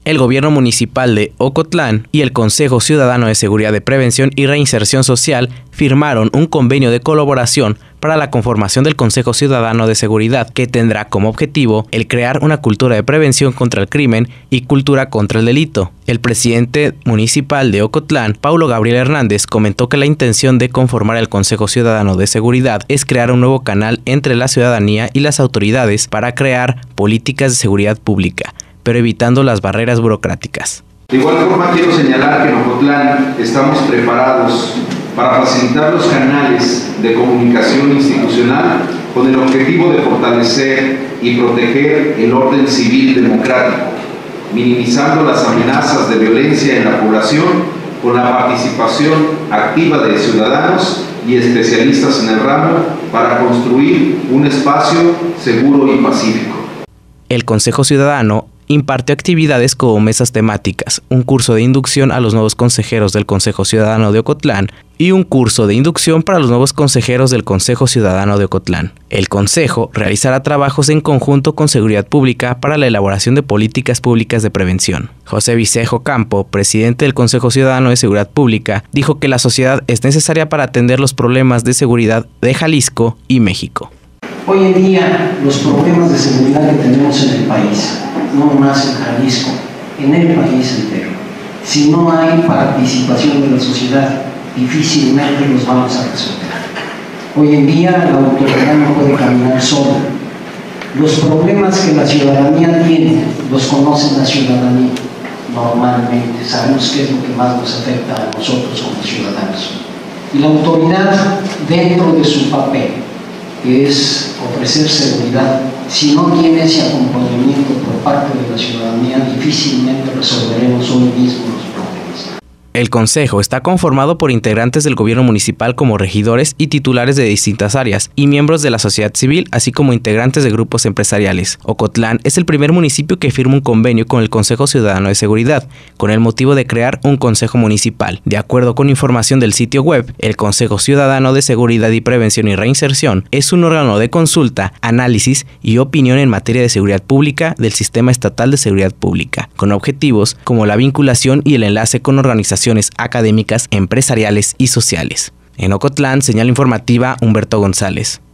El gobierno municipal de Ocotlán y el Consejo Ciudadano de Seguridad de Prevención y Reinserción Social firmaron un convenio de colaboración para la conformación del Consejo Ciudadano de Seguridad, que tendrá como objetivo el crear una cultura de prevención contra el crimen y cultura contra el delito. El presidente municipal de Ocotlán, Paulo Gabriel Hernández, comentó que la intención de conformar el Consejo Ciudadano de Seguridad es crear un nuevo canal entre la ciudadanía y las autoridades para crear políticas de seguridad pública, pero evitando las barreras burocráticas. De igual forma, quiero señalar que en Ocotlán estamos preparados para facilitar los canales de comunicación institucional con el objetivo de fortalecer y proteger el orden civil democrático, minimizando las amenazas de violencia en la población con la participación activa de ciudadanos y especialistas en el ramo para construir un espacio seguro y pacífico. El Consejo Ciudadano impartió actividades como mesas temáticas, un curso de inducción a los nuevos consejeros del Consejo Ciudadano de Ocotlán y un curso de inducción para los nuevos consejeros del Consejo Ciudadano de Ocotlán. El Consejo realizará trabajos en conjunto con Seguridad Pública para la elaboración de políticas públicas de prevención. José Vicejo Campo, presidente del Consejo Ciudadano de Seguridad Pública, dijo que la sociedad es necesaria para atender los problemas de seguridad de Jalisco y México. Hoy en día, los problemas de seguridad que tenemos en el país, no más en Jalisco, en el país entero, si no hay participación de la sociedad, difícilmente los vamos a resolver. Hoy en día la autoridad no puede caminar sola. Los problemas que la ciudadanía tiene, los conoce la ciudadanía. Normalmente sabemos qué es lo que más nos afecta a nosotros como ciudadanos. Y la autoridad, dentro de su papel, que es ofrecer seguridad, si no tiene ese acompañamiento por parte de la ciudadanía, difícilmente resolveremos hoy mismo los problemas. El Consejo está conformado por integrantes del gobierno municipal como regidores y titulares de distintas áreas y miembros de la sociedad civil, así como integrantes de grupos empresariales. Ocotlán es el primer municipio que firma un convenio con el Consejo Ciudadano de Seguridad, con el motivo de crear un Consejo Municipal. De acuerdo con información del sitio web, el Consejo Ciudadano de Seguridad y Prevención y Reinserción es un órgano de consulta, análisis y opinión en materia de seguridad pública del Sistema Estatal de Seguridad Pública, con objetivos como la vinculación y el enlace con organizaciones académicas, empresariales y sociales. En Ocotlán, señal informativa Humberto González.